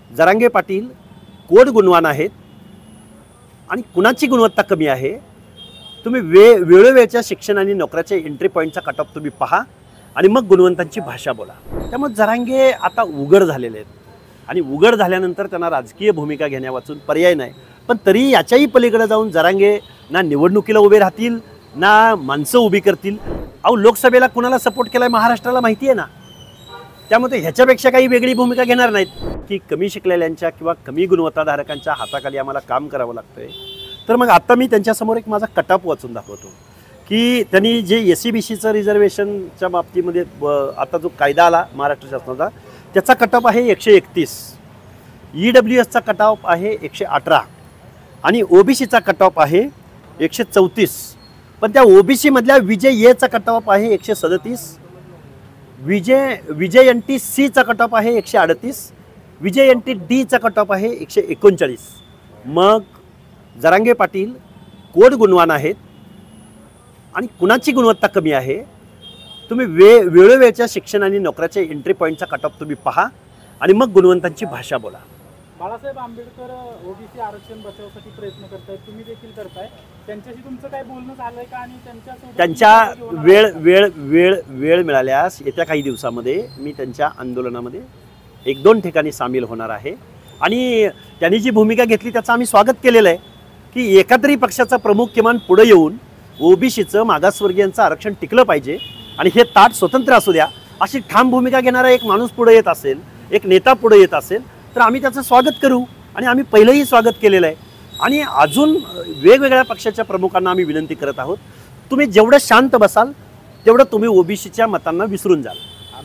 जरांगे पाटील कोण गुणवान आहेत आणि कुणाची गुणवत्ता कमी आहे। तुम्ही वेळोवेळच्या शिक्षण आणि नोकऱ्याच्या एंट्री पॉईंटचा कट ऑफ तुम्ही पहा आणि मग गुणवंतांची भाषा बोला। त्यामुळे जरांगे आता उघड झालेले आहेत आणि उघड झाल्यानंतर त्यांना राजकीय भूमिका घेण्यावाचून पर्याय नाही। पण तरी याच्याही पलीकडे जाऊन जरांगे ना निवडणुकीला उभे राहतील ना माणसं उभी करतील। अहो लोकसभेला कुणाला सपोर्ट केलाय महाराष्ट्राला माहिती आहे ना। त्यामुळे ह्याच्यापेक्षा काही वेगळी भूमिका घेणार नाहीत की कमी शिकलेल्यांच्या किंवा कमी गुणवत्ताधारकांच्या हाताखाली आम्हाला काम करावं लागतंय। तर मग आता मी त्यांच्यासमोर एक माझा कटअप वाचून दाखवतो की त्यांनी जे SC-BCचं रिझर्वेशनच्या बाबतीमध्ये आता जो कायदा आला महाराष्ट्र शासनाचा त्याचा कटअप आहे 131, EWSचा कटअप आहे 118 आणि OBCचा कटअप आहे 134। पण त्या OBC मधल्या विजय Aचा कटअप आहे 137, विजय NT-C चा कटअप आहे 138, विजय NT-D चा कटअप आहे 139। मग जरांगे पाटील कोण गुणवान आहेत आणि कुणाची गुणवत्ता कमी आहे। तुम्ही वेळोवेळच्या शिक्षण आणि नोकऱ्याच्या एंट्री पॉईंटचा कट ऑफ तुम्ही पहा आणि मग गुणवंतांची भाषा बोला। बाळासाहेब आंबेडकर OBC आरक्षण बचावसाठी प्रयत्न करतायत, तुम्ही देखील करताय, त्यांच्याशी तुमचं काय बोलणं झालंय का? आणि त्यांच्या वेळ मिळाल्यास येत्या काही दिवसामध्ये मी त्यांच्या आंदोलनामध्ये 1-2 ठिकाणी सामील होणार आहे आणि त्यांनी जी भूमिका घेतली त्याचं आम्ही स्वागत केलेलं आहे की एकातरी पक्षाचा प्रमुख किमान पुढे येऊन OBCचं मागासवर्गीयांचं आरक्षण टिकलं पाहिजे आणि हे ताट स्वतंत्र असू द्या अशी ठाम भूमिका घेणारा एक माणूस पुढे येत असेल, एक नेता पुढे येत असेल तर आम्ही त्याचं स्वागत करू आणि आम्ही पहिलंही स्वागत केलेलं आहे। आणि अजून वेगवेगळ्या पक्षाच्या प्रमुखांना आम्ही विनंती करत आहोत, तुम्ही जेवढं शांत बसाल तेवढं तुम्ही OBCच्या मतांना विसरून जाल।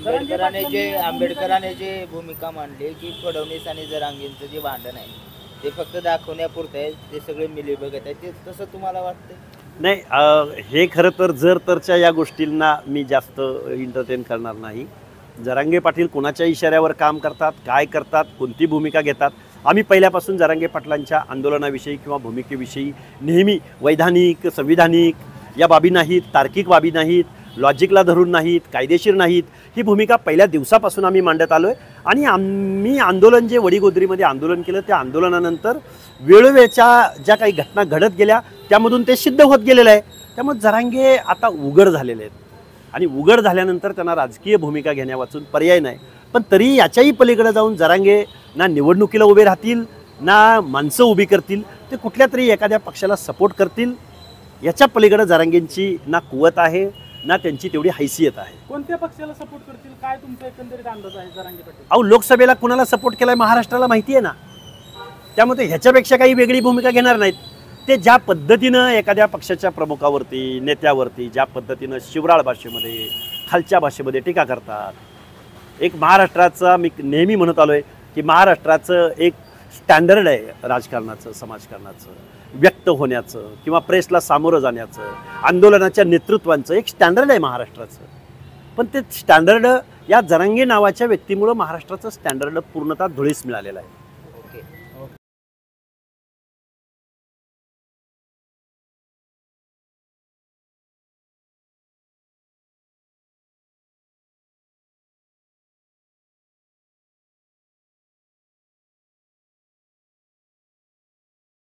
आंबेडकरांनी जे भूमिका मांडली की फडणवीस आणि जरांगेंचं जे भांडण आहे ते फक्त दाखवण्यापुरतं आहे, ते सगळे मिलीभगत आहे, ते तसं तुम्हाला वाटतं? नाही, हे खरं तर जर तरच्या या गोष्टींना मी जास्त एंटरटेन करणार नाही। जरांगे पाटील कोणाच्या इशाऱ्यावर काम करतात, काय करतात, कोणती भूमिका घेतात, आम्ही पहिल्यापासून जरांगे पाटलांच्या आंदोलनाविषयी किंवा भूमिकेविषयी नेहमी वैधानिक संविधानिक या बाबी नाहीत, तार्किक बाबी नाहीत, लॉजिकला धरून नाहीत, कायदेशीर नाहीत, ही भूमिका पहिल्या दिवसापासून आम्ही मांडत आलो आहे। आणि आम्ही आंदोलन जे वडीगोद्रीमध्ये आंदोलन केलं त्या आंदोलनानंतर वेळोवेळच्या ज्या काही घटना घडत गेल्या त्यामधून ते सिद्ध होत गेलेलं आहे। त्यामुळे जरांगे आता उघड झालेले आहेत आणि उघड झाल्यानंतर त्यांना राजकीय भूमिका घेण्यावाचून पर्याय नाही। पण तरी याच्याही पलीकडे जाऊन जरांगे ना निवडणुकीला उभे राहतील ना माणसं उभी करतील, ते कुठल्या तरी एखाद्या पक्षाला सपोर्ट करतील। याच्या पलीकडे जरांगेंची ना कुवत आहे ना त्यांची तेवढी हैसियत आहे। कोणत्या पक्षाला सपोर्ट करतील काय तुमचा एकंदरीत अंदाज आहे जरांगे पाटील? अहो लोकसभेला कुणाला सपोर्ट केलाय महाराष्ट्राला माहिती आहे ना। त्यामुळे ह्याच्यापेक्षा काही वेगळी भूमिका घेणार नाहीत। ते ज्या पद्धतीनं एखाद्या पक्षाच्या प्रमुखावरती नेत्यावरती ज्या पद्धतीनं शिवराळ भाषेमध्ये खालच्या भाषेमध्ये टीका करतात, एक महाराष्ट्राचा मी नेहमी म्हणत आलोय की महाराष्ट्राचं एक स्टँडर्ड आहे राजकारणाचं, समाजकारणाचं, व्यक्त होण्याचं किंवा प्रेसला सामोरं जाण्याचं, आंदोलनाच्या नेतृत्वांचं एक स्टँडर्ड आहे महाराष्ट्राचं। पण ते स्टँडर्ड या जरांगे नावाच्या व्यक्तीमुळं महाराष्ट्राचं स्टँडर्ड पूर्णतः धुळीस मिळालेलं आहे।